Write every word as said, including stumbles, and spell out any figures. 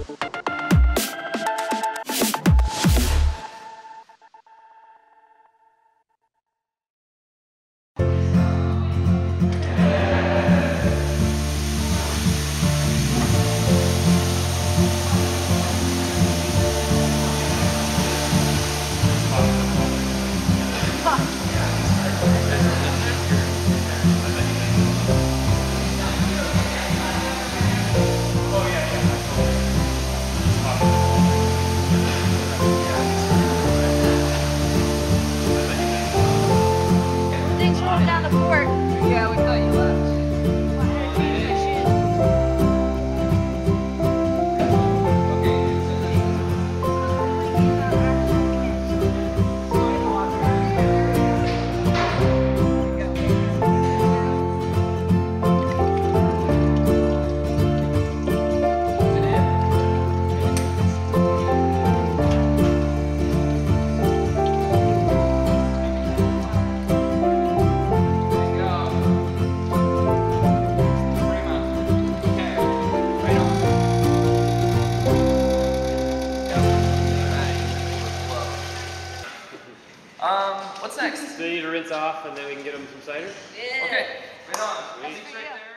Um, what's next? So you need to rinse off and then we can get them some cider? Yeah. Okay, right on. Sweet. Right there.